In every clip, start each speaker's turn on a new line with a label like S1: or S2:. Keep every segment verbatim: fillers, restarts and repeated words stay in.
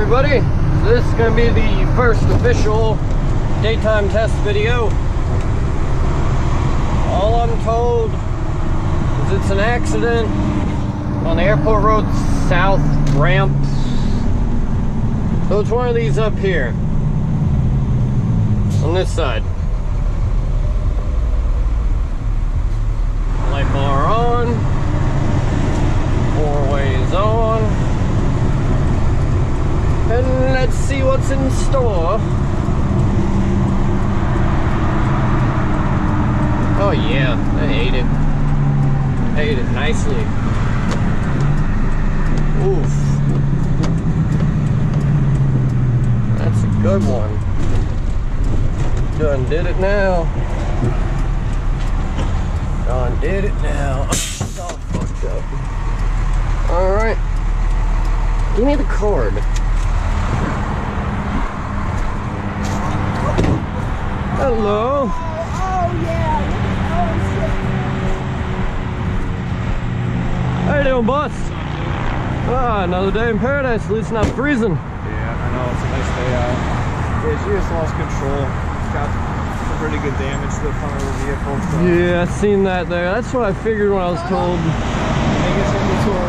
S1: everybody. So this is going to be the first official daytime test video. All I'm told is it's an accident on the airport road south ramp. So it's one of these up here on this side. Light bar on, four ways on, and let's see what's in store. Oh yeah, I ate it. I ate it nicely. Oof. That's a good one. Done did it now. Done did it now. It's all fucked up. Alright. Give me the card. Hello.
S2: Oh, oh yeah.
S1: How you doing, boss? Ah, another day in paradise. At least not freezing.
S3: Yeah, I know. It's a nice day out. Yeah, she just lost control. Got some pretty good damage to the front of the vehicle. So.
S1: Yeah, I seen that there. That's what I figured when I was told.
S3: I guess I'm the tour.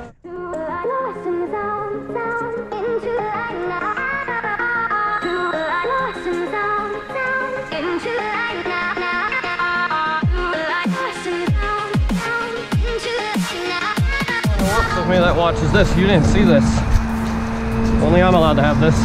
S1: Of me that watches this, you didn't see this. Only I'm allowed to have this.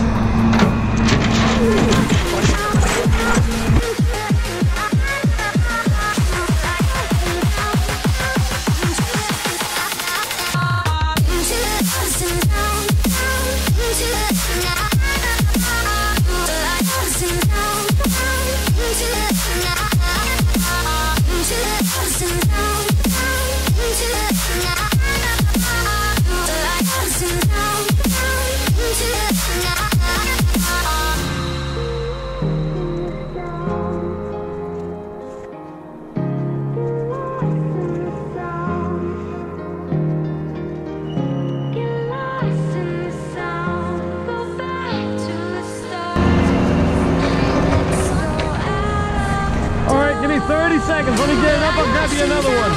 S1: thirty seconds, let me get it up, I'll grab you another one.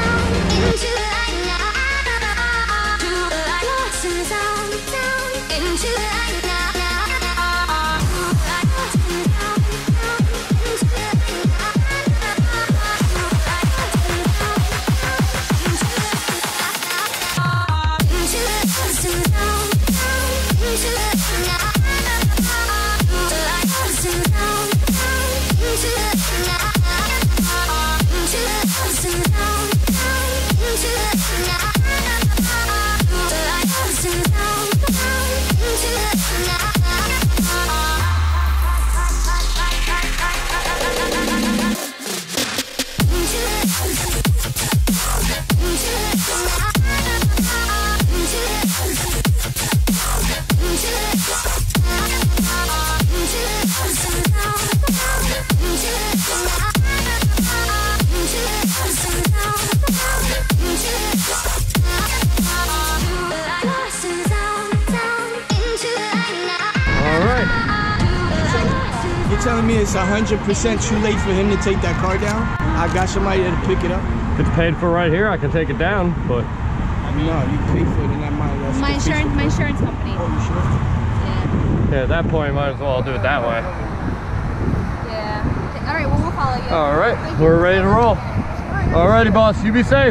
S2: You're telling me it's one hundred percent too late for him to take that car down? I got somebody there to pick it up.
S1: If it's paid for right here, I can take it down, but...
S2: No, you pay for it and that money. That's
S4: My insurance, my insurance company.
S2: Oh, you sure?
S4: Yeah.
S1: Yeah, at that point, might as well do it that way.
S4: Yeah. Okay. All right, well, we'll follow you.
S1: All right, we're ready to roll. All righty, boss, you be safe.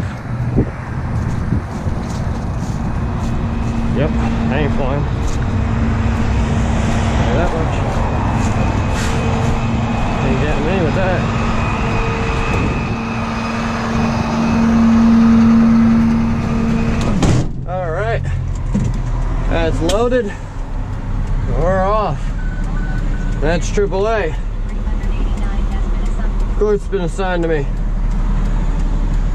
S1: Yep, I ain't flying. Not that much. Ain't getting me with that. All right, that's loaded. We're off. That's triple A. Of course, it's been assigned to me.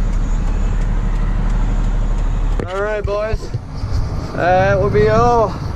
S1: All right, boys. That will be all.